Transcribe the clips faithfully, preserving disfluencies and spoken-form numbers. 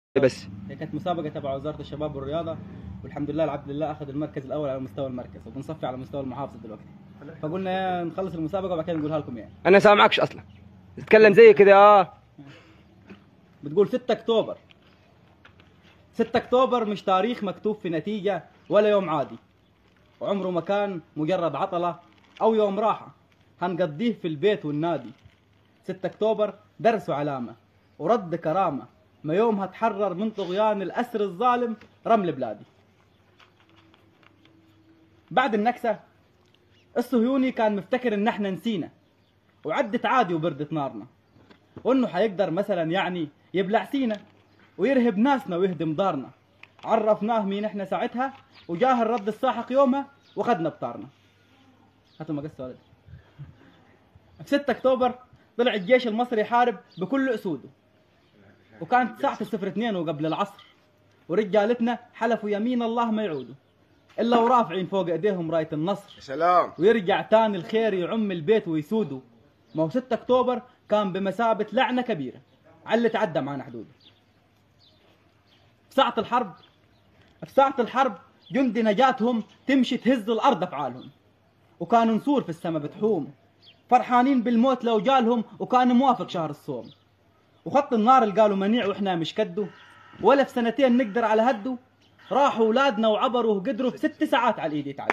بس هي كانت مسابقه تبع وزاره الشباب والرياضه، والحمد لله العبد لله اخذ المركز الاول على مستوى المركز، وبنصفي على مستوى المحافظه دلوقتي. فقلنا نخلص المسابقه وبعد كده نقولها لكم يعني. انا سامعكش اصلا، تتكلم زي كده. اه بتقول ستة اكتوبر. ستة اكتوبر مش تاريخ مكتوب في نتيجه ولا يوم عادي، وعمره ما كان مجرد عطله او يوم راحه هنقضيه في البيت والنادي. ستة اكتوبر درس وعلامه ورد كرامه، ما يوم هتحرر من طغيان الأسر الظالم رمل بلادي. بعد النكسة الصهيوني كان مفتكر ان احنا نسينا، وعدت عادي وبردت نارنا، وانه حيقدر مثلا يعني يبلع سينا ويرهب ناسنا ويهدم دارنا. عرفناه مين احنا ساعتها، وجاه الرد الساحق يومها وخدنا بطارنا. هاتوا مقص ولد. في ستة اكتوبر طلع الجيش المصري يحارب بكل اسوده، وكانت ساعة الصفر اثنين وقبل العصر، ورجالتنا حلفوا يمين الله ما يعودوا الا ورافعين فوق ايديهم راية النصر. سلام. ويرجع تاني الخير يعم البيت ويسوده. ما هو ستة اكتوبر كان بمثابة لعنة كبيرة على اللي تعدى معنا حدوده. في ساعة الحرب في ساعة الحرب جندي نجاتهم تمشي تهز الارض افعالهم، وكانوا نسور في السما بتحوم فرحانين بالموت لو جالهم، وكان موافق شهر الصوم. وخط النار اللي قالوا منيع واحنا مش كده، ولا في سنتين نقدر على هده. راحوا اولادنا وعبروا وقدروا في ست ساعات على الايد يتعدوا.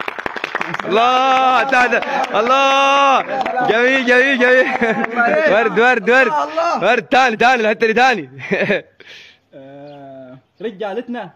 الله تعالى. الله جميل جميل جميل. ورد ورد ورد ورد ثاني ثاني الحته دي ثاني. رجالتنا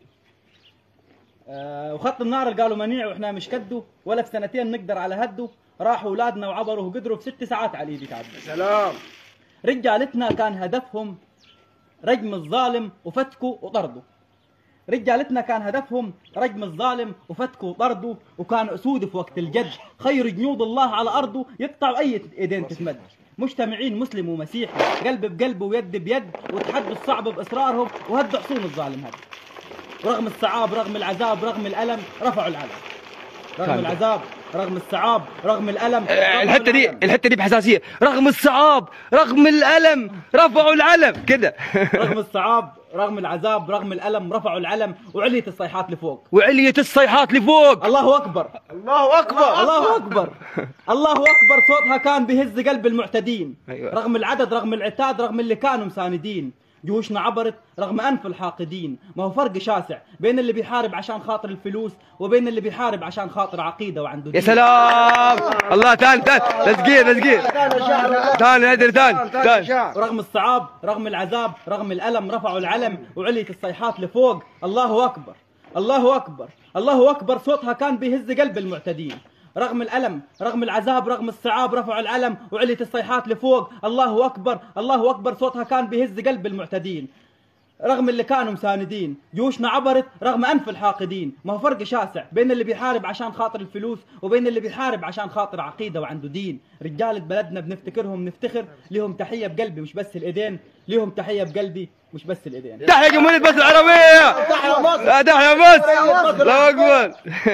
آه وخط النار اللي قالوا منيع واحنا مش كده، ولا في سنتين نقدر على هده. راحوا اولادنا وعبروا وقدروا في ست ساعات على الايد يتعدوا. سلام. رجالتنا كان هدفهم رجم الظالم وفتكه وطرده. رجالتنا كان هدفهم رجم الظالم وفتكه وطرده، وكان اسود في وقت الجد خير جنود الله على ارضه يقطعوا اي ايدين تتمد. مجتمعين مسلم ومسيحي قلب بقلب ويد بيد، وتحدوا الصعب باصرارهم وهدوا حصون الظالم هذا. رغم الصعاب رغم العذاب رغم الالم رفعوا العلم. رغم العذاب رغم الصعاب رغم الالم الحته دي الحته دي بحساسيه. رغم الصعاب رغم الالم رفعوا العلم كده. رغم الصعاب رغم العذاب رغم الالم رفعوا العلم، وعليت الصيحات لفوق. وعليت الصيحات لفوق. الله اكبر الله اكبر الله اكبر الله اكبر. صوتها كان بيهز قلب المعتدين. أيوة. رغم العدد رغم العتاد رغم اللي كانوا مساندين. جيوشنا عبرت رغم انف الحاقدين. ما هو فرق شاسع بين اللي بيحارب عشان خاطر الفلوس وبين اللي بيحارب عشان خاطر عقيده وعنده دين. يا سلام. الله ثاني ثاني تسقير تسقير ثاني هدر ثاني ثاني. رغم الصعاب رغم العذاب رغم الالم رفعوا العلم، وعليت الصيحات لفوق. الله اكبر الله اكبر الله اكبر. صوتها كان بيهز قلب المعتدين. رغم الألم رغم العذاب رغم الصعاب رفعوا العلم، وعليت الصيحات لفوق. الله أكبر الله أكبر. صوتها كان بيهز قلب المعتدين. رغم اللي كانوا مساندين. جيوشنا عبرت رغم أنف الحاقدين. ما هو فرق شاسع بين اللي بيحارب عشان خاطر الفلوس وبين اللي بيحارب عشان خاطر عقيدة وعنده دين. رجالة بلدنا بنفتكرهم نفتخر. ليهم تحية بقلبي مش بس الإيدين. ليهم تحية بقلبي مش بس الإيدين. تحية جمهورية مصر العربية. تحية مصر. تحية مصر. الله أكبر.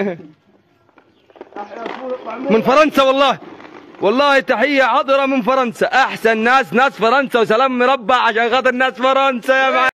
من فرنسا والله والله تحية حضرة من فرنسا. أحسن ناس ناس فرنسا، وسلام مربع عشان خاطر ناس فرنسا يا معلم.